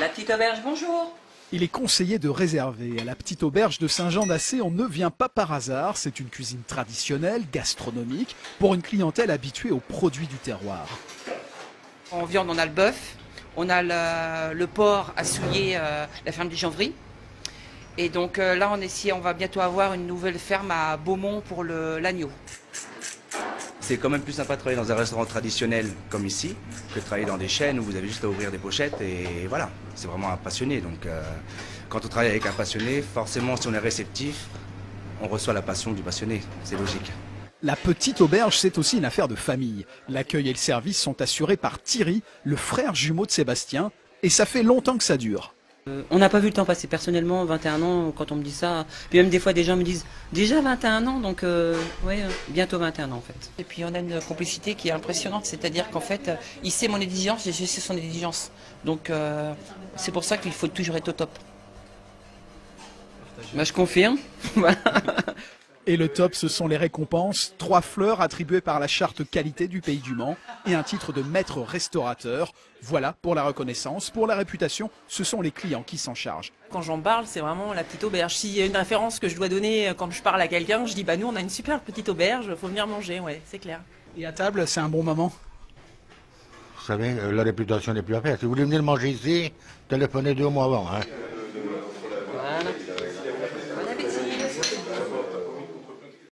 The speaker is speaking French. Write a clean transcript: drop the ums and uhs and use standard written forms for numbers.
La petite auberge, bonjour. Il est conseillé de réserver. À la petite auberge de Saint-Jean-d'Assé, on ne vient pas par hasard. C'est une cuisine traditionnelle, gastronomique, pour une clientèle habituée aux produits du terroir. En viande, on a le bœuf, on a le porc à souiller, la ferme du Janvry. Et donc là, on va bientôt avoir une nouvelle ferme à Beaumont pour l'agneau. C'est quand même plus sympa de travailler dans un restaurant traditionnel comme ici que de travailler dans des chaînes où vous avez juste à ouvrir des pochettes et voilà. C'est vraiment un passionné. Donc quand on travaille avec un passionné, forcément si on est réceptif, on reçoit la passion du passionné. C'est logique. La petite auberge, c'est aussi une affaire de famille. L'accueil et le service sont assurés par Thierry, le frère jumeau de Sébastien, et ça fait longtemps que ça dure. On n'a pas vu le temps passer. Personnellement, 21 ans, quand on me dit ça, puis même des fois des gens me disent déjà 21 ans, donc ouais, bientôt 21 ans en fait. Et puis on a une complicité qui est impressionnante, c'est-à-dire qu'en fait, il sait mon exigence et je sais son exigence. Donc c'est pour ça qu'il faut toujours être au top. Bah, je confirme. Et le top, ce sont les récompenses. 3 fleurs attribuées par la charte qualité du Pays du Mans et un titre de maître restaurateur. Voilà pour la reconnaissance. Pour la réputation, ce sont les clients qui s'en chargent. Quand j'en parle, c'est vraiment la petite auberge. S'il y a une référence que je dois donner quand je parle à quelqu'un, je dis bah nous on a une super petite auberge, faut venir manger, ouais, c'est clair. Et à table, c'est un bon moment. Vous savez, la réputation n'est plus à faire. Si vous voulez venir manger ici, téléphonez 2 mois avant. Hein.